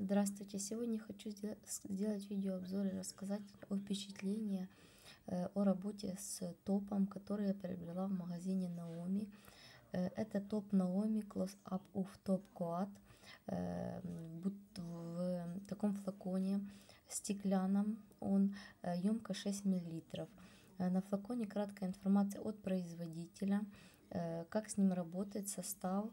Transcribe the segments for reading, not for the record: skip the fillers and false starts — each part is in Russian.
Здравствуйте! Сегодня хочу сделать видеообзор и рассказать о впечатлении, о работе с топом, который я приобрела в магазине Naomi. Это топ Naomi Close Up Uff Top Coat в таком флаконе стеклянном, он емкость 6 мл. На флаконе краткая информация от производителя, как с ним работает, состав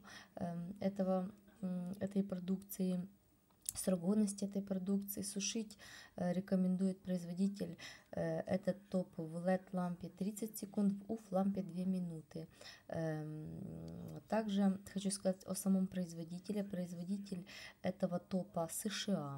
этой продукции, срок годности этой продукции. Сушить рекомендует производитель этот топ в LED лампе 30 секунд, в UV лампе 2 минуты. Также хочу сказать о самом производителе. Производитель этого топа США.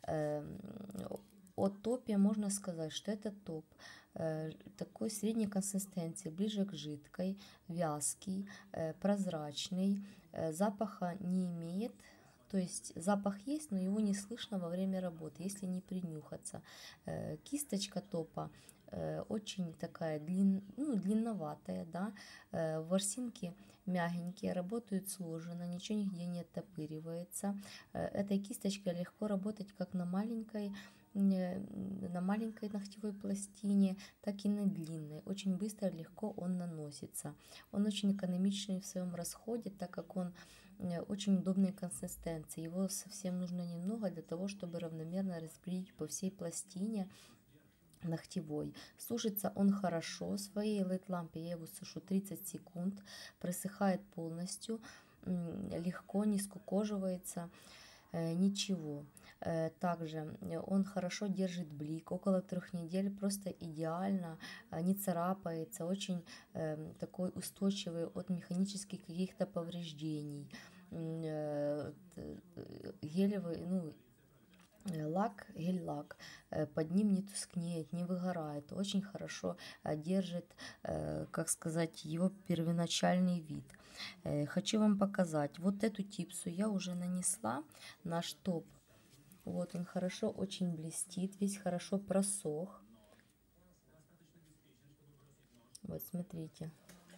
О топе можно сказать, что это топ такой средней консистенции, ближе к жидкой, вязкий, прозрачный, запаха не имеет. То есть запах есть, но его не слышно во время работы, если не принюхаться. Кисточка топа очень такая длинноватая, да? Ворсинки мягенькие, работают сложенно, ничего нигде не оттопыривается. Этой кисточкой легко работать как на маленькой ногтевой пластине, так и на длинной. Очень быстро, легко он наносится. Он очень экономичный в своем расходе, так как он очень удобной консистенции. Его совсем нужно немного для того, чтобы равномерно распределить по всей пластине ногтевой. Сушится он хорошо. В своей LED лампе я его сушу 30 секунд. Просыхает полностью, легко, не скукоживается, ничего. Также он хорошо держит блик, около 3 недель, просто идеально, не царапается, очень такой устойчивый от механических каких-то повреждений. Гелевый, гель-лак, под ним не тускнеет, не выгорает, очень хорошо держит, как сказать, его первоначальный вид. Хочу вам показать, вот эту типсу я уже нанесла, наш топ. Вот он хорошо очень блестит, весь хорошо просох. Вот смотрите.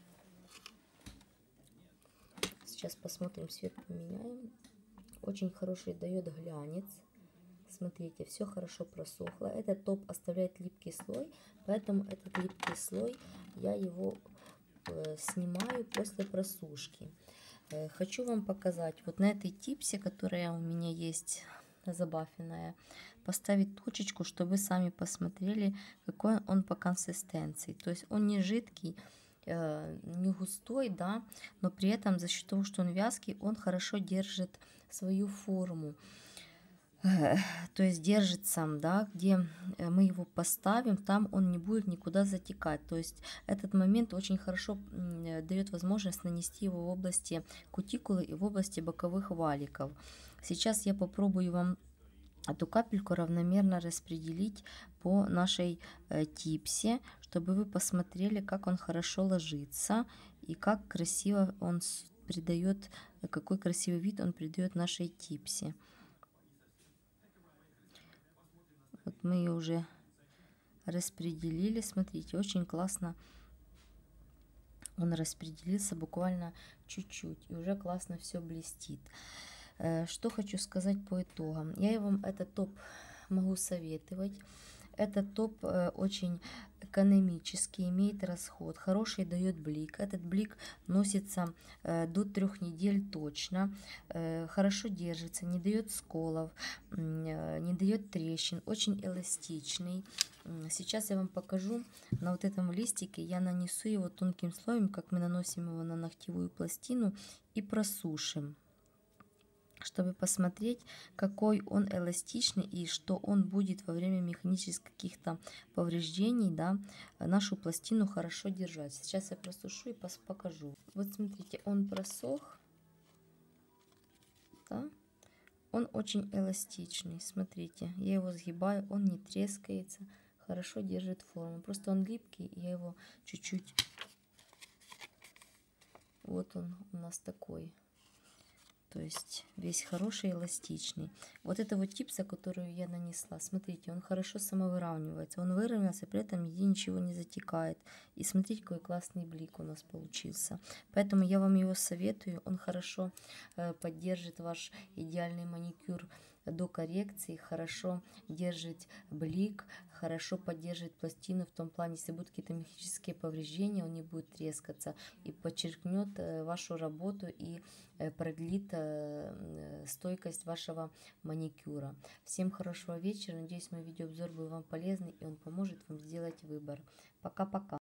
Сейчас посмотрим, свет поменяем. Очень хороший дает глянец. Смотрите, все хорошо просохло. Этот топ оставляет липкий слой, поэтому этот липкий слой я его снимаю после просушки. Хочу вам показать вот на этой типсе, которая у меня есть забафенная, поставить точечку, чтобы вы сами посмотрели, какой он по консистенции. То есть он не жидкий, не густой, да, но при этом за счет того, что он вязкий, он хорошо держит свою форму. То есть держит сам, да, где мы его поставим, там он не будет никуда затекать. То есть этот момент очень хорошо дает возможность нанести его в области кутикулы и в области боковых валиков. Сейчас я попробую вам эту капельку равномерно распределить по нашей типсе, чтобы вы посмотрели, как он хорошо ложится и как красиво он придает, какой красивый вид он придает нашей типсе. Вот мы ее уже распределили, смотрите, очень классно он распределился, буквально чуть-чуть, и уже классно все блестит. Что хочу сказать по итогам. Я вам этот топ могу советовать. Этот топ очень экономический, имеет расход, хороший дает блик. Этот блик носится до 3 недель точно, хорошо держится, не дает сколов, не дает трещин, очень эластичный. Сейчас я вам покажу на вот этом листике, я нанесу его тонким слоем, как мы наносим его на ногтевую пластину, и просушим, чтобы посмотреть, какой он эластичный и что он будет во время механических каких-то повреждений, да, нашу пластину хорошо держать. Сейчас я просушу и покажу. Вот смотрите, он просох, да? Он очень эластичный. Смотрите, я его сгибаю, он не трескается, хорошо держит форму. Просто он липкий, я его чуть-чуть... Вот он у нас такой. То есть весь хороший, эластичный. Вот это вот типса, которую я нанесла, смотрите, он хорошо самовыравнивается. Он выровнялся, при этом нигде ничего не затекает. И смотрите, какой классный блик у нас получился. Поэтому я вам его советую. Он хорошо поддержит ваш идеальный маникюр до коррекции, хорошо держит блик, хорошо поддерживает пластину в том плане, если будут какие-то механические повреждения, он не будет трескаться и подчеркнет вашу работу и продлит стойкость вашего маникюра. Всем хорошего вечера, надеюсь, мой видеообзор был вам полезный и он поможет вам сделать выбор. Пока-пока.